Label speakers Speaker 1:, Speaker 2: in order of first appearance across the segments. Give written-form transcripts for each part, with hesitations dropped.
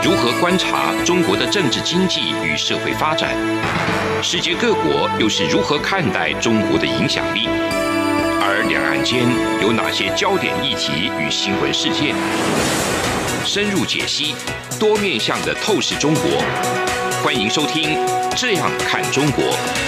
Speaker 1: 如何观察中国的政治经济与社会发展？世界各国又是如何看待中国的影响力？而两岸间有哪些焦点议题与新闻事件？深入解析，多面向的透视中国。欢迎收听《这样看中国》。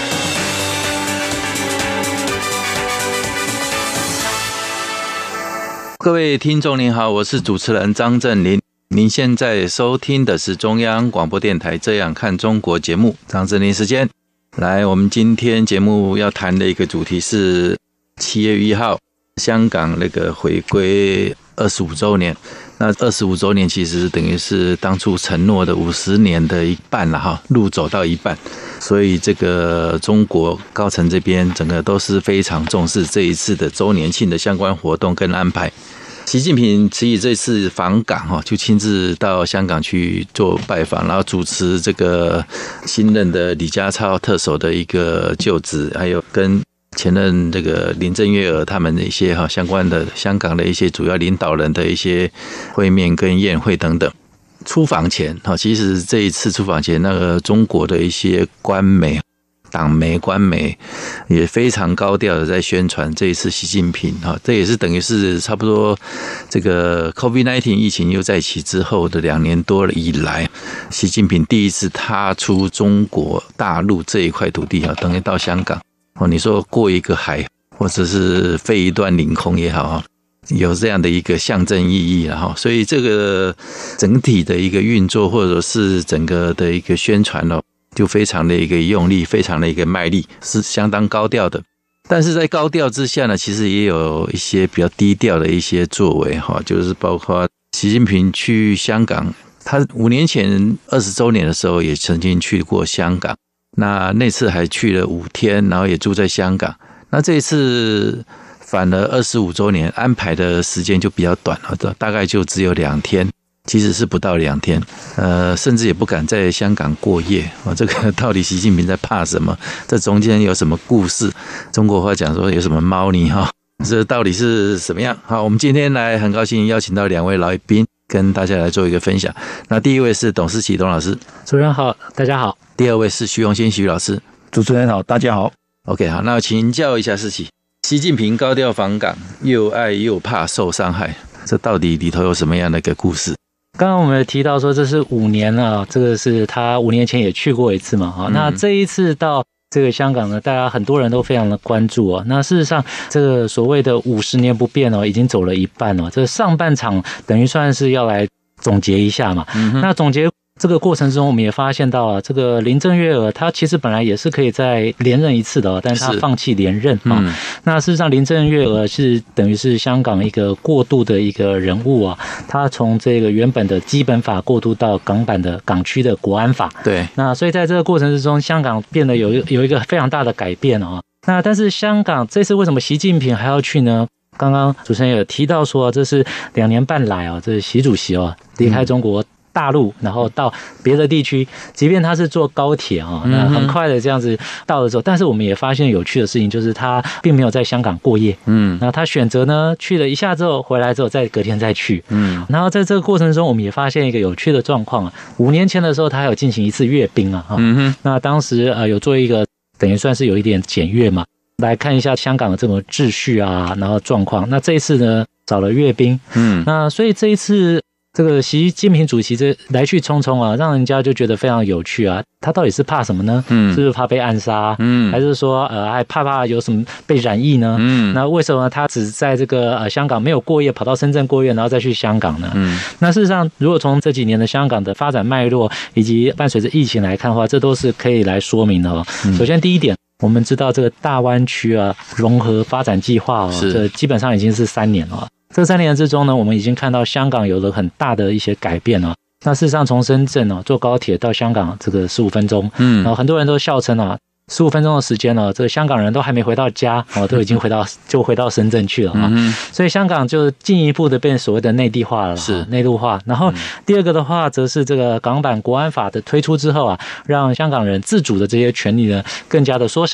Speaker 2: 各位听众您好，我是主持人张正霖。您现在收听的是中央广播电台《这样看中国》节目，张正霖时间。来，我们今天节目要谈的一个主题是7月1号香港那个回归25周年。那25周年其实等于是当初承诺的50年的一半了哈，路走到一半，所以这个中国高层这边整个都是非常重视这一次的周年庆的相关活动跟安排。习近平其实这次访港就亲自到香港去做拜访，然后主持这个新任的李家超特首的一个就职，还有跟前任这个林郑月娥他们的一些相关的香港的一些主要领导人的一些会面跟宴会等等。出访前其实这一次出访前，那个中国的一些官媒党媒官媒也非常高调的在宣传这一次习近平这也是等于是差不多这个 COVID-19 疫情又在起之后的2年多以来，习近平第一次踏出中国大陆这一块土地等于到香港你说过一个海或者是飞一段领空也好有这样的一个象征意义了所以这个整体的一个运作或者是整个的一个宣传就非常的一个用力，非常的一个卖力，是相当高调的。但是在高调之下呢，其实也有一些比较低调的一些作为就是包括习近平去香港，他5年前20周年的时候也曾经去过香港，那次还去了5天，然后也住在香港。那这一次反而25周年安排的时间就比较短了，大概就只有2天。其实是不到2天，甚至也不敢在香港过夜这个到底习近平在怕什么？这中间有什么故事？中国话讲说有什么猫腻这到底是什么样？好，我们今天来很高兴邀请到2位来宾，跟大家来做一个分享。那第一位是董思齐董老师，
Speaker 3: 主持人好，大家好。
Speaker 2: 第二位是徐永新徐老师，
Speaker 4: 主持人好，大家好。
Speaker 2: OK， 好，那请教一下思齐，习近平高调访港，又爱又怕受伤害，这到底里头有什么样的一个故事？
Speaker 3: 刚刚我们提到说这是5年了，这个是他5年前也去过一次嘛那这一次到这个香港呢，大家很多人都非常的关注那事实上这个所谓的50年不变已经走了一半这上半场等于算是要来总结一下嘛那总结这个过程中，我们也发现到这个林郑月娥她其实本来也是可以再连任一次的但是她放弃连任那事实上林郑月娥是等于是香港一个过渡的一个人物她从这个原本的基本法过渡到港版的港区的国安法。
Speaker 2: 对，
Speaker 3: 那所以在这个过程之中，香港变得有一个非常大的改变那但是香港这次为什么习近平还要去呢？刚刚主持人有提到说，这是2年半来这是习主席离开中国大陆，然后到别的地区，即便他是坐高铁那很快的这样子到了之后，但是我们也发现有趣的事情，就是他并没有在香港过夜，那他选择呢去了一下之后，回来之后再隔天再去，然后在这个过程中，我们也发现一个有趣的状况5年前的时候，他还有进行一次阅兵那当时有做一个等于算是有一点检阅嘛，来看一下香港的这种秩序然后状况。那这一次呢找了阅兵，那所以这一次这个习近平主席这来去匆匆让人家就觉得非常有趣他到底是怕什么呢？是不是怕被暗杀？还是说还怕有什么被染疫呢？那为什么他只在这个香港没有过夜，跑到深圳过夜，然后再去香港呢？那事实上，如果从这几年的香港的发展脉络以及伴随着疫情来看的话，这都是可以来说明的首先第一点，我们知道这个大湾区融合发展计划这基本上已经是3年了。这3年之中呢，我们已经看到香港有了很大的一些改变那事实上从深圳坐高铁到香港这个15分钟，然后很多人都笑称15分钟的时间这个香港人都还没回到家都已经回到深圳去了所以香港就进一步的变所谓的内地化了，是内陆化。然后第二个的话，则是这个港版国安法的推出之后让香港人自主的这些权利呢更加的缩小。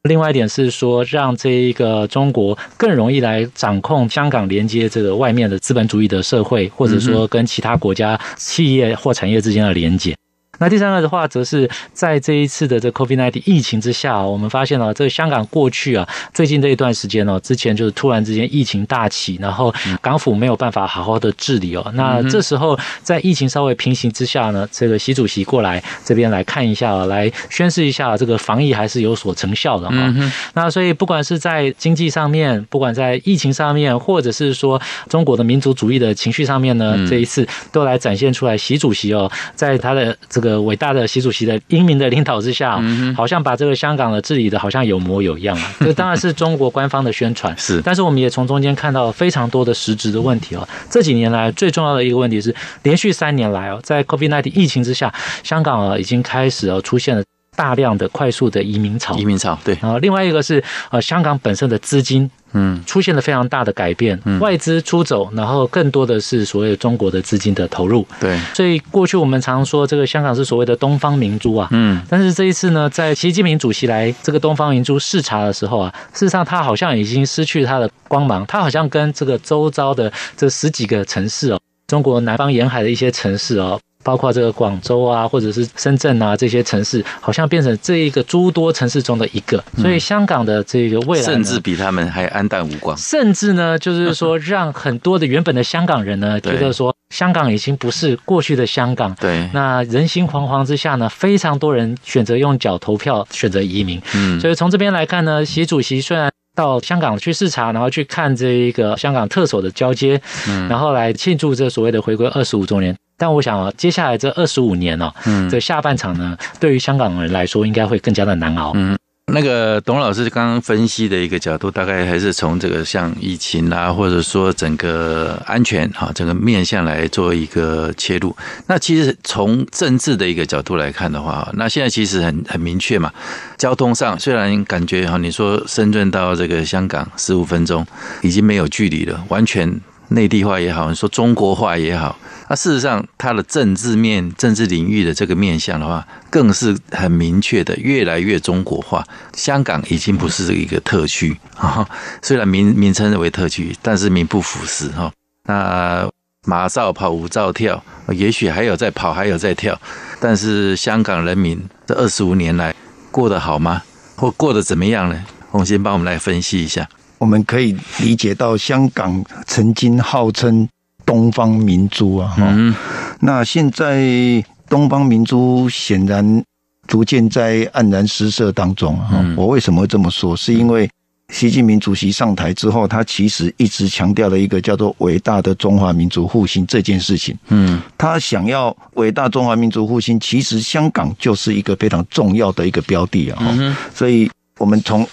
Speaker 3: 另外一点是说，让这一个中国更容易来掌控香港，连接这个外面的资本主义的社会，或者说跟其他国家企业或产业之间的连接。那第三个的话，则是在这一次的这 COVID-19 疫情之下，我们发现这个香港过去最近这一段时间之前就是突然之间疫情大起，然后港府没有办法好好的治理那这时候在疫情稍微平息之下呢，这个习主席过来这边来看一下来宣示一下这个防疫还是有所成效的那所以不管是在经济上面，不管在疫情上面，或者是说中国的民族主义的情绪上面呢，这一次都来展现出来习主席在他的这个伟大的习主席的英明的领导之下好像把这个香港的治理的好像有模有样这当然是中国官方的宣传
Speaker 2: 是，
Speaker 3: 但是我们也从中间看到非常多的实质的问题这几年来最重要的一个问题是，连续3年来在 COVID-19 疫情之下，香港已经开始出现了大量的快速的移民潮，对。然后另外一个是香港本身的资金出现了非常大的改变，外资出走，然后更多的是所谓中国的资金的投入。
Speaker 2: 对，
Speaker 3: 所以过去我们常说这个香港是所谓的东方明珠但是这一次呢，在习近平主席来这个东方明珠视察的时候事实上他好像已经失去他的光芒，他好像跟这个周遭的这10几个城市中国南方沿海的一些城市包括这个广州或者是深圳这些城市，好像变成这一个诸多城市中的一个，所以香港的这个未来
Speaker 2: 甚至比他们还黯淡无光，
Speaker 3: 甚至呢，就是说让很多的原本的香港人呢，觉得说香港已经不是过去的香港。
Speaker 2: 对，
Speaker 3: 那人心惶惶之下呢，非常多人选择用脚投票，选择移民。所以从这边来看呢，习主席虽然到香港去视察，然后去看这一个香港特首的交接，然后来庆祝这所谓的回归25周年。但我想接下来这25年这下半场呢，对于香港人来说应该会更加的难熬。
Speaker 2: 那个董老师刚刚分析的一个角度，大概还是从这个像疫情或者说整个安全整个面向来做一个切入。那其实从政治的一个角度来看的话，那现在其实很明确嘛。交通上虽然感觉你说深圳到这个香港15分钟已经没有距离了，完全内地化也好，你说中国化也好，事实上它的政治领域的这个面向的话，更是很明确的越来越中国化。香港已经不是一个特区虽然名称为特区，但是名不副实那马照跑，舞照跳，也许还有在跑，还有在跳，但是香港人民这25年来过得好吗？或过得怎么样呢？洪先帮我们来分析一下。
Speaker 4: 我们可以理解到，香港曾经号称东方明珠那现在东方明珠显然逐渐在黯然失色当中我为什么会这么说？是因为习近平主席上台之后，他其实一直强调了一个叫做伟大的中华民族复兴这件事情。他想要伟大中华民族复兴，其实香港就是一个非常重要的一个标的所以我们从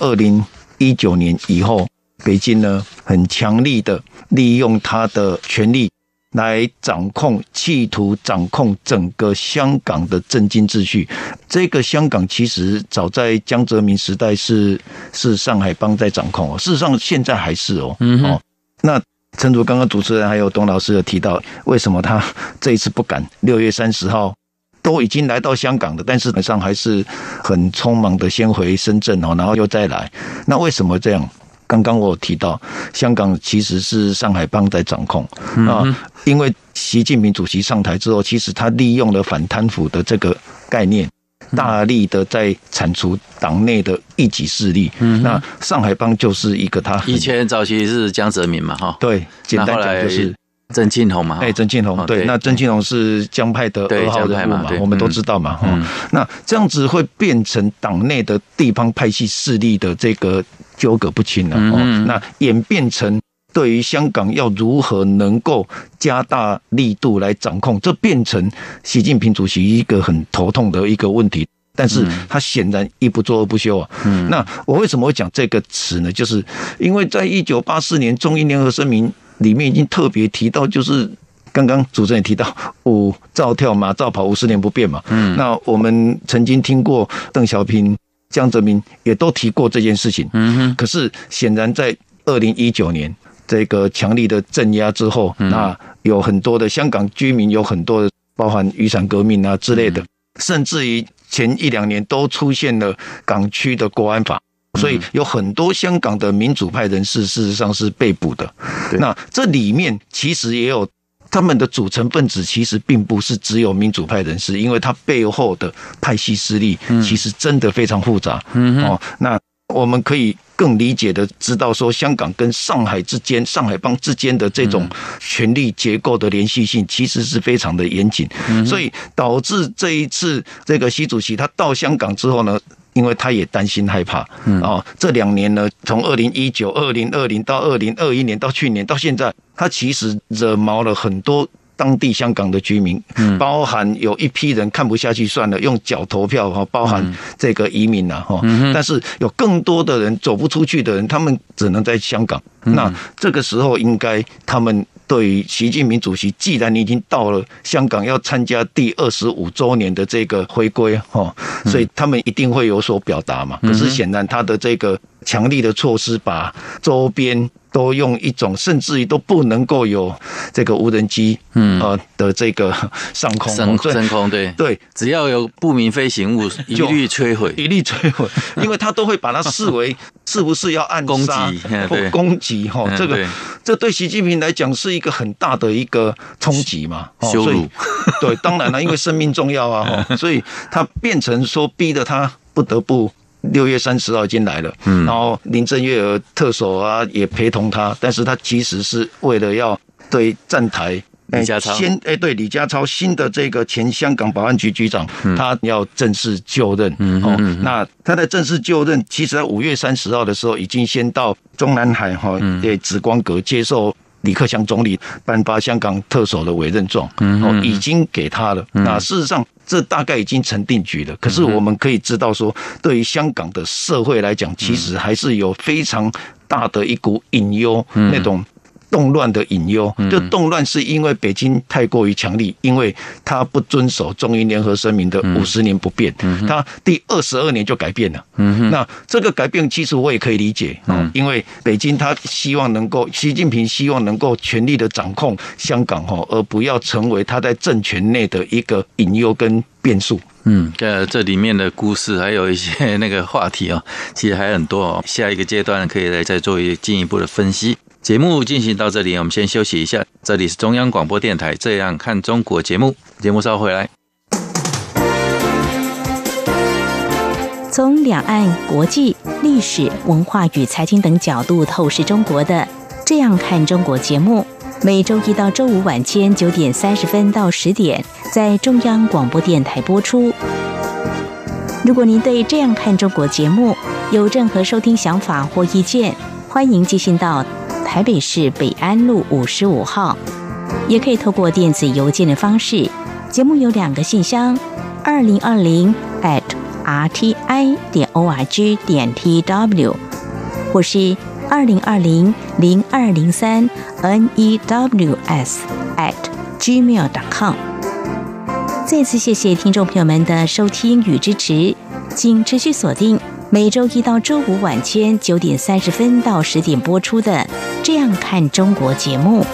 Speaker 4: 2019年以后，北京呢很强力的利用他的权力来企图掌控整个香港的政经秩序。这个香港其实早在江泽民时代是上海帮在掌控事实上现在还是那正如刚刚主持人还有董老师有提到，为什么他这一次不敢6月30号都已经来到香港了，但是本上还是很匆忙的先回深圳然后又再来。那为什么这样？刚刚我有提到，香港其实是上海帮在掌控因为习近平主席上台之后，其实他利用了反贪腐的这个概念，大力的在铲除党内的异己势力。那上海帮就是一个他
Speaker 2: 以前早期是江泽民嘛
Speaker 4: 对，简单讲就是
Speaker 2: 曾庆红嘛
Speaker 4: 曾庆红对，那曾庆红是江派的2号人物嘛，我们都知道嘛那这样子会变成党内的地方派系势力的这个纠葛不清了那演变成对于香港要如何能够加大力度来掌控，这变成习近平主席一个很头痛的一个问题。但是他显然一不做二不休那我为什么会讲这个词呢？就是因为在1984年中英联合声明里面已经特别提到，就是刚刚主持人也提到舞照跳马照跑50年不变嘛那我们曾经听过邓小平、江泽民也都提过这件事情可是显然在2019年这个强力的镇压之后那有很多的香港居民，有很多的包含雨伞革命之类的甚至于前1-2年都出现了港区的国安法所以有很多香港的民主派人士事实上是被捕的。那这里面其实也有他们的组成分子，其实并不是只有民主派人士，因为他背后的派系势力其实真的非常复杂。那我们可以更理解的知道说，香港跟上海之间、上海帮之间的这种权力结构的连续性，其实是非常的严谨。所以导致这一次这个习主席他到香港之后呢，因为他也担心害怕，这2年呢，从2019、2020到2021年到去年到现在，他其实惹毛了很多当地香港的居民，包含有一批人看不下去算了，用脚投票，包含这个移民啊，但是有更多的人走不出去的人，他们只能在香港。那这个时候应该他们对于习近平主席，既然你已经到了香港要参加第25周年的这个回归，所以他们一定会有所表达嘛。可是显然他的这个强力的措施，把周边都用一种甚至于都不能够有这个无人机的这个上空
Speaker 2: 升空，对，只要有不明飞行物，一律摧毁，
Speaker 4: 因为他都会把它视为是不是要暗杀或攻击。这对习近平来讲是一个很大的一个冲击嘛，
Speaker 2: 羞辱。
Speaker 4: 对，当然了，因为生命重要啊，所以他变成说逼得他不得不6月30号已经来了，然后林郑月娥特首啊也陪同他，但是他其实是为了要对站台
Speaker 2: 李家超
Speaker 4: 对李家超新的这个前香港保安局局长，他要正式就任。那他的正式就任，其实在5月30号的时候，已经先到中南海紫光阁接受李克强总理颁发香港特首的委任状，已经给他了。那事实上，这大概已经成定局了。可是我们可以知道说，对于香港的社会来讲，其实还是有非常大的一股隐忧，那种动乱的隐忧。就动乱是因为北京太过于强力，因为他不遵守中英联合声明的50年不变，他第22年就改变了。那这个改变其实我也可以理解，因为北京他希望能够，习近平希望能够全力的掌控香港，而不要成为他在政权内的一个隐忧跟变数。
Speaker 2: 这里面的故事还有一些那个话题其实还很多下一个阶段可以来再做进一步的分析。节目进行到这里，我们先休息一下。这里是中央广播电台《这样看中国》节目稍后回来。
Speaker 5: 从两岸、国际、历史、文化与财经等角度透视中国的《这样看中国》节目，每周一到周五晚间9点30分到10点在中央广播电台播出。如果您对《这样看中国》节目有任何收听想法或意见，欢迎寄信到台北市北安路55号，也可以透过电子邮件的方式。节目有2个信箱2020@rti.org.tw 或是2020-0203-news@gmail.com。再次谢谢听众朋友们的收听与支持，请持续锁定每周一到周五晚间9点30分到10点播出的《这样看中国》节目。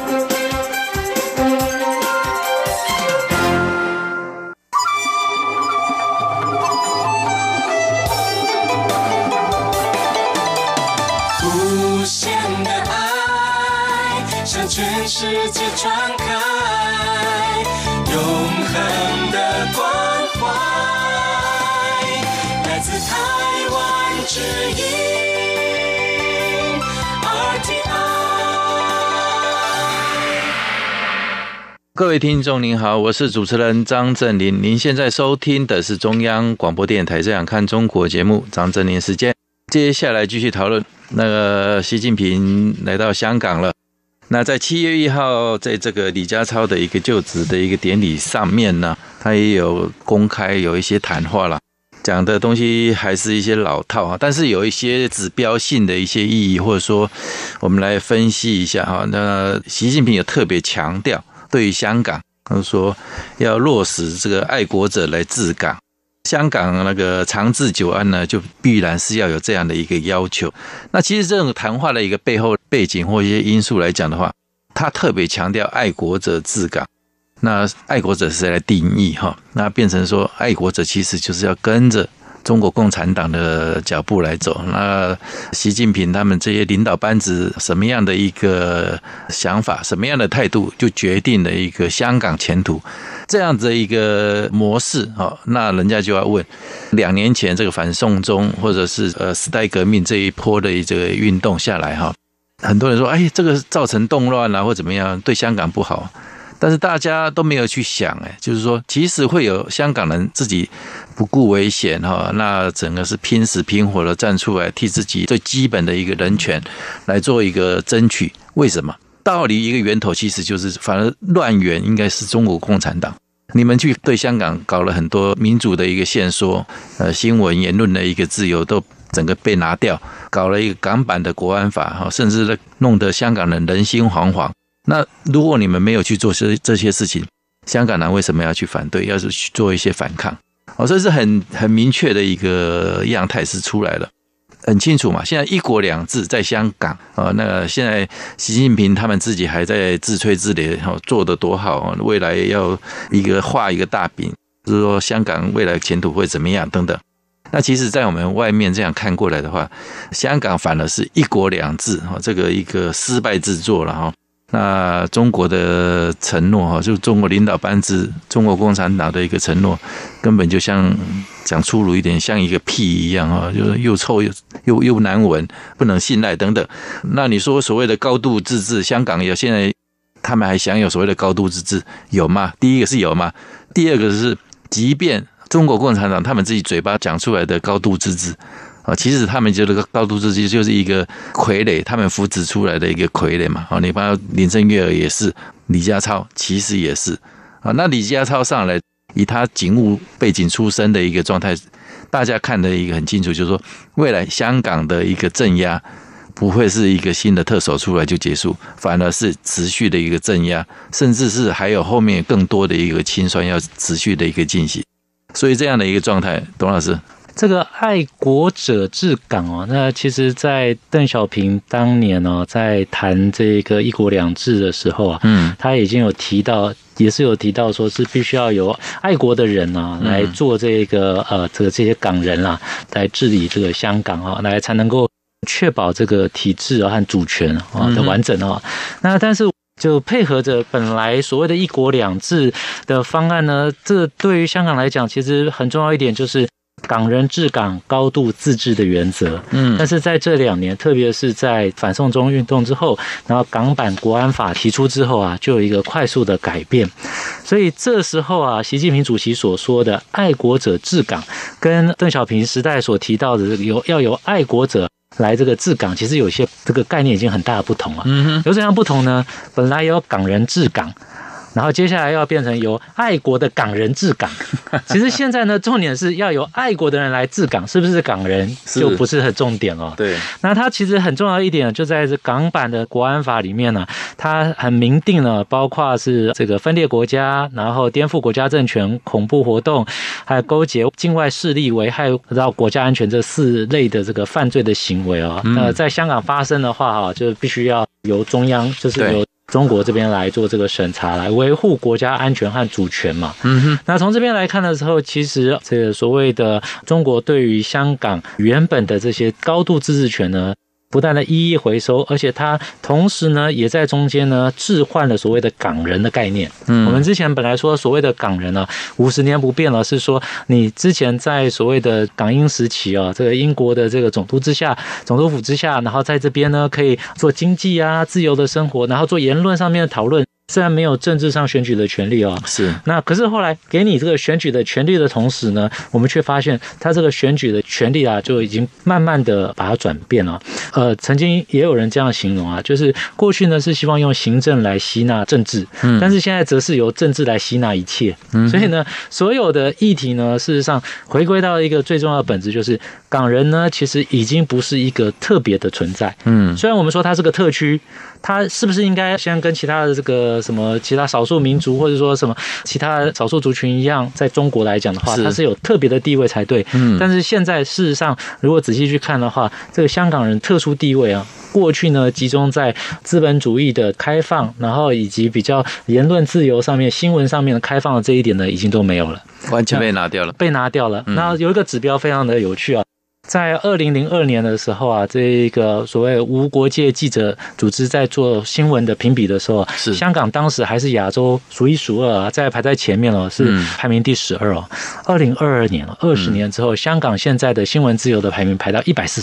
Speaker 6: 无限的爱向全世界传开，永恒的关怀来自台湾之音 RTI。
Speaker 2: 各位听众您好，我是主持人张正霖，您现在收听的是中央广播电台《这样看中国》节目，张正霖时间。接下来继续讨论那个习近平来到香港了。那在7月1号，在这个李家超的一个就职的一个典礼上面呢，他也有公开有一些谈话了，讲的东西还是一些老套，但是有一些指标性的一些意义，或者说我们来分析一下。那习近平有特别强调，对于香港，他说要落实这个爱国者来治港。香港那个长治久安呢，就必然是要有这样的一个要求。那其实这种谈话的一个背后背景或一些因素来讲的话，他特别强调爱国者治港。那爱国者是谁来定义？那变成说爱国者其实就是要跟着中国共产党的脚步来走。那习近平他们这些领导班子什么样的一个想法，什么样的态度，就决定了一个香港前途。这样子的一个模式，那人家就要问，2年前这个反送中或者是时代革命这一波的这个运动下来，很多人说，哎，这个造成动乱或怎么样，对香港不好。但是大家都没有去想，就是说，其实会有香港人自己不顾危险，那整个是拼死拼活的站出来，替自己最基本的一个人权来做一个争取。为什么？道理一个源头其实就是，反而乱源应该是中国共产党。你们去对香港搞了很多民主的一个限缩，新闻言论的一个自由都整个被拿掉，搞了一个港版的国安法，甚至弄得香港人人心惶惶。那如果你们没有去做这些事情，香港人为什么要去反对，要是去做一些反抗？这是很明确的一个样态是出来了。很清楚嘛，现在一国两制在香港那现在习近平他们自己还在自吹自擂，做得多好，未来要画一个大饼，就是说香港未来前途会怎么样等等。那其实在我们外面这样看过来的话，香港反而是一国两制这个一个失败之作了。那中国的承诺，就中国领导班子中国共产党的一个承诺，根本就像讲粗鲁一点，像一个屁一样，就是又臭又难闻，不能信赖等等。那你说所谓的高度自治，香港有现在他们还享有所谓的高度自治，有吗？第一个是有吗？第二个是即便中国共产党他们自己嘴巴讲出来的高度自治，其实他们觉得高度自治就是一个傀儡，他们扶植出来的一个傀儡嘛。你包括林郑月娥也是，李家超其实也是。那李家超上来，以他警务背景出身的一个状态，大家看得一个很清楚，就是说未来香港的一个镇压不会是一个新的特首出来就结束，反而是持续的一个镇压，甚至是还有后面更多的一个清算要持续的一个进行。所以这样的一个状态，董老师。
Speaker 3: 这个爱国者治港那其实在邓小平当年在谈这个一国两制的时候他已经有提到，也是有提到说是必须要有爱国的人来做这些港人来治理这个香港来才能够确保这个体制和主权的完整那但是就配合着本来所谓的一国两制的方案呢，这对于香港来讲其实很重要一点，就是港人治港高度自治的原则。但是在这2年，特别是在反送中运动之后，然后港版国安法提出之后就有一个快速的改变。所以这时候习近平主席所说的爱国者治港，跟邓小平时代所提到的要有爱国者来这个治港，其实有些这个概念已经很大的不同了。有怎样不同呢？本来有港人治港，然后接下来要变成由爱国的港人治港。其实现在呢，重点是要由爱国的人来治港，是不是港人就不是很重点了。
Speaker 2: 对，
Speaker 3: 那它其实很重要一点，就在这港版的国安法里面呢，它很明定了，包括是这个分裂国家，然后颠覆国家政权、恐怖活动，还有勾结境外势力、危害到国家安全这4类的这个犯罪的行为那在香港发生的话就必须要由中央，就是由中国这边来做这个审查，来维护国家安全和主权嘛。那从这边来看的时候，其实这个所谓的中国对于香港原本的这些高度自治权呢，不但的一一回收，而且它同时呢也在中间呢置换了所谓的港人的概念。我们之前本来说所谓的港人50年不变了，是说你之前在所谓的港英时期这个英国的这个总督府之下，然后在这边呢可以做经济自由的生活，然后做言论上面的讨论。虽然没有政治上选举的权利
Speaker 2: 是
Speaker 3: 那可是后来给你这个选举的权利的同时呢，我们却发现他这个选举的权利就已经慢慢的把它转变了。曾经也有人这样形容就是过去呢是希望用行政来吸纳政治，但是现在则是由政治来吸纳一切。所以呢，所有的议题呢，事实上回归到一个最重要的本质，就是港人呢其实已经不是一个特别的存在。虽然我们说它是个特区，它是不是应该像跟其他的这个什么其他少数民族或者说什么其他少数族群一样，在中国来讲的话，它是有特别的地位才对。但是现在事实上，如果仔细去看的话，这个香港人特殊地位过去呢集中在资本主义的开放，然后以及比较言论自由上面、新闻上面的开放的这一点呢，已经都没有了，
Speaker 2: 完全被拿掉了。
Speaker 3: 那有一个指标非常的有趣啊。在2002年的时候啊，这个所谓无国界记者组织在做新闻的评比的时候，香港当时还是亚洲数一数二啊，排在前面了，是排名第12哦。2022年20年之后，香港现在的新闻自由的排名排到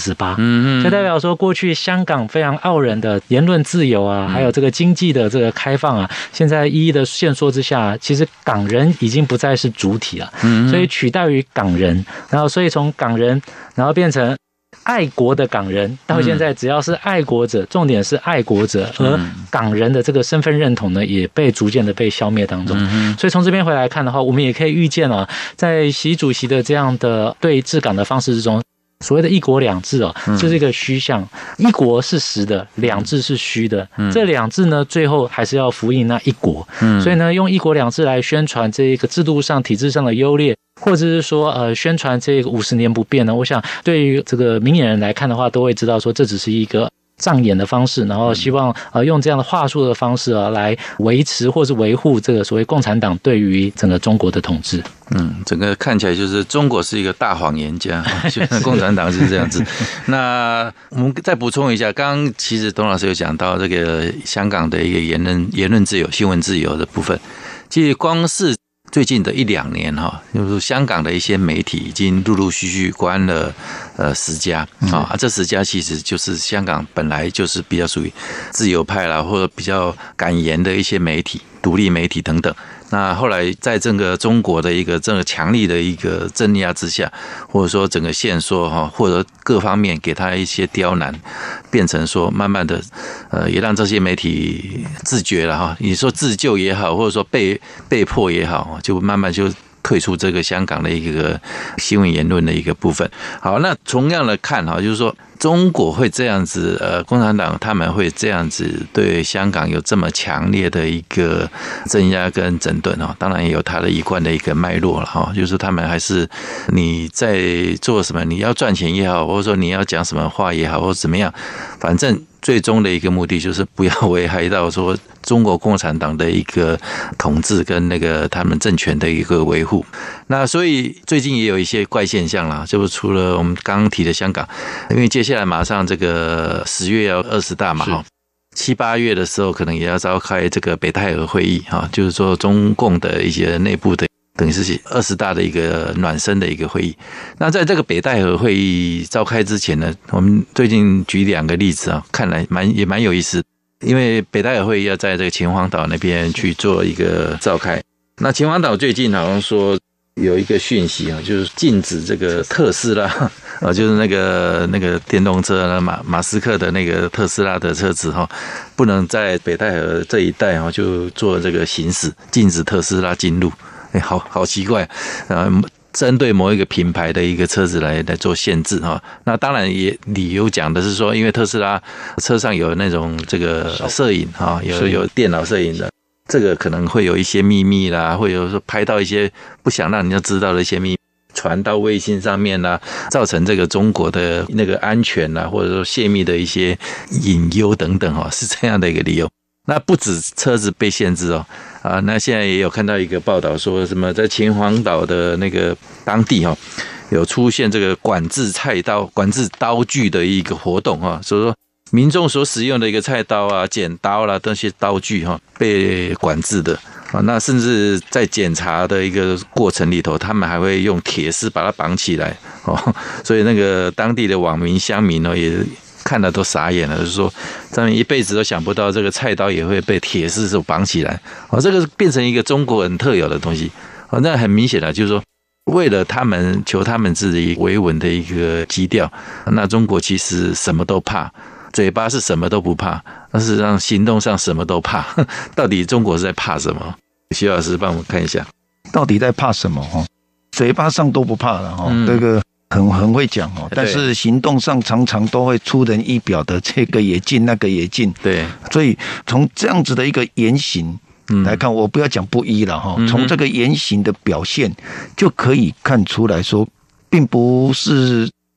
Speaker 3: 148，就代表说过去香港非常傲人的言论自由啊，还有这个经济的这个开放啊，现在一一的限缩之下，其实港人已经不再是主体了，所以取代于港人，然后所以从港人，然后变成爱国的港人，到现在只要是爱国者，重点是爱国者，而港人的这个身份认同呢，也被逐渐的被消灭当中。所以从这边回来看的话，我们也可以预见啊，在习主席的这样的对治港的方式之中，所谓的一国两制哦，这是一个虚像，一国是实的，两制是虚的，这两制呢，最后还是要呼应那一国。所以呢，用一国两制来宣传这个制度上、体制上的优劣，或者是说宣传这个50年不变呢，我想对于这个明眼人来看的话，都会知道说这只是一个障眼的方式，然后希望用这样的话术的方式来维持或是维护这个所谓共产党对于整个中国的统治。
Speaker 2: 整个看起来就是中国是一个大谎言家，共产党是这样子。那我们再补充一下，刚刚其实董老师有讲到这个香港的一个言论自由、新闻自由的部分，其实光是最近的1-2年就是香港的一些媒体已经陆陆续续关了10家这10家其实就是香港本来就是比较属于自由派啦，或者比较敢言的一些媒体、独立媒体等等。那后来在整个中国的一个这个强力的一个镇压之下，或者说整个限缩或者各方面给他一些刁难，变成说慢慢的也让这些媒体自觉了你说自救也好，或者说被迫也好，就慢慢就退出这个香港的一个新闻言论的一个部分。好，那同样的看就是说中国会这样子，共产党他们会这样子对香港有这么强烈的一个镇压跟整顿当然也有他的一贯的一个脉络了就是他们还是你在做什么，你要赚钱也好，或者说你要讲什么话也好，或者怎么样，反正最终的一个目的就是不要危害到说中国共产党的一个统治跟那个他们政权的一个维护。那所以最近也有一些怪现象啦，就是除了我们刚刚提的香港，因为接下来马上这个10月要20大嘛7、8月的时候可能也要召开这个北戴河会议就是说中共的一些内部的等于是20大的一个暖身的一个会议。那在这个北戴河会议召开之前呢，我们最近举2个例子看来也蛮有意思的。因为北戴河会议要在这个秦皇岛那边去做一个召开，那秦皇岛最近好像说有一个讯息就是禁止这个特斯拉就是那个电动车马斯克的那个特斯拉的车子不能在北戴河这一带就做这个行驶，禁止特斯拉进入。好奇怪针对某一个品牌的一个车子来做限制那当然也理由讲的是说，因为特斯拉车上有那种这个摄影有电脑摄影的，这个可能会有一些秘密啦，或者说拍到一些不想让人家知道的一些秘密传到卫星上面啦，造成这个中国的那个安全啦，或者说泄密的一些隐忧等等是这样的一个理由。那不止车子被限制那现在也有看到一个报道说什么在秦皇岛的那个当地有出现这个管制菜刀、管制刀具的一个活动所以说民众所使用的一个菜刀剪刀啦这些刀具被管制的那甚至在检查的一个过程里头，他们还会用铁丝把它绑起来所以那个当地的网民乡民也看了都傻眼了，就是说他们一辈子都想不到这个菜刀也会被铁丝手绑起来这个变成一个中国人特有的东西那很明显的就是说为了他们求他们自己维稳的一个基调，那中国其实什么都怕，嘴巴是什么都不怕，但是让行动上什么都怕到底中国是在怕什么？徐老师帮我们看一下
Speaker 4: 到底在怕什么嘴巴上都不怕了这个很会讲但是行动上常常都会出人意表的，这个也进那个也进。对，所以从这样子的一个言行来看，我不要讲不一了从这个言行的表现就可以看出来说，并不是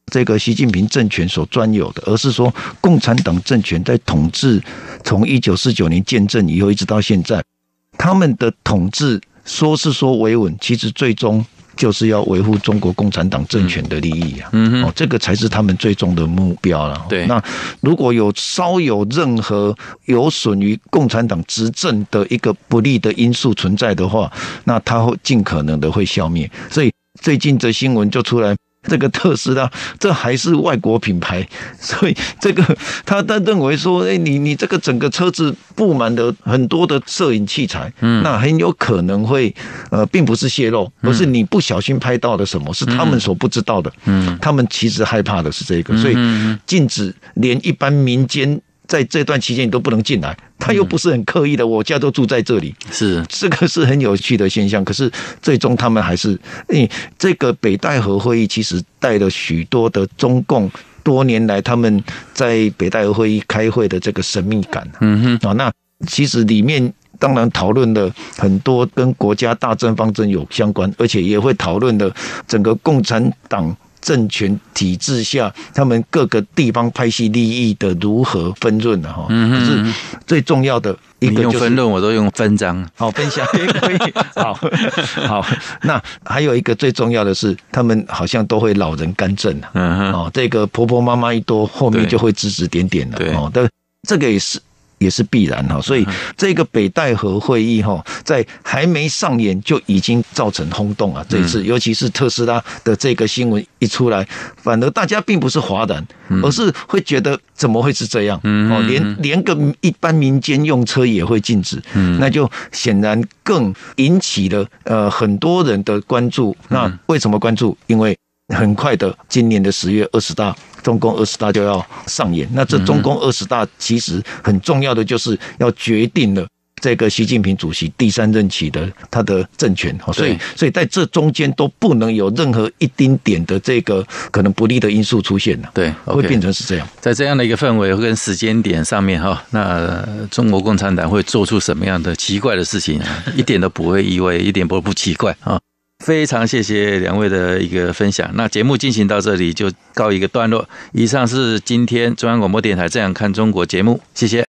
Speaker 4: 这个习近平政权所专有的，而是说共产党政权在统治，从1949年建政以后一直到现在，他们的统治说是说维稳，其实最终就是要维护中国共产党政权的利益啊，这个才是他们最终的目标了。
Speaker 2: 对，
Speaker 4: 那如果稍有任何有损于共产党执政的一个不利的因素存在的话，那他会尽可能的会消灭。所以最近这新闻就出来，这个特斯拉这还是外国品牌，所以这个他认为说，你这个整个车子布满了很多的摄影器材，那很有可能会并不是泄露，而是你不小心拍到的什么，是他们所不知道的，他们其实害怕的是这个，所以禁止连一般民间在这段期间你都不能进来，他又不是很刻意的，我家都住在这里，
Speaker 2: 是
Speaker 4: 这个是很有趣的现象。可是最终他们还是，这个北戴河会议其实带了许多的中共多年来他们在北戴河会议开会的这个神秘感。那其实里面当然讨论了很多跟国家大政方针有相关，而且也会讨论了整个共产党政权体制下，他们各个地方派系利益的如何分润啊？可是最重要的一个就是
Speaker 2: 你用分论，我都用分章。
Speaker 4: 好，分享也可以。好。那还有一个最重要的是，他们好像都会老人干政这个婆婆妈妈一多，后面就会指指点点了。
Speaker 2: 对，
Speaker 4: 这个也是必然哈，所以这个北戴河会议哈，在还没上演就已经造成轰动啊！这一次，尤其是特斯拉的这个新闻一出来，反而大家并不是哗然，而是会觉得怎么会是这样？连个一般民间用车也会禁止，那就显然更引起了很多人的关注。那为什么关注？因为很快的，今年的10月20大。中共20大就要上演，那这中共20大其实很重要的就是要决定了这个习近平主席第3任期的他的政权，所以在这中间都不能有任何一丁点的这个可能不利的因素出现了，
Speaker 2: 对，
Speaker 4: 会变成是这样。
Speaker 2: 在这样的一个氛围跟时间点上面哈，那中国共产党会做出什么样的奇怪的事情，一点都不会意外，一点都不奇怪啊。非常谢谢两位的一个分享，那节目进行到这里就告一个段落。以上是今天中央广播电台《这样看中国》节目，谢谢。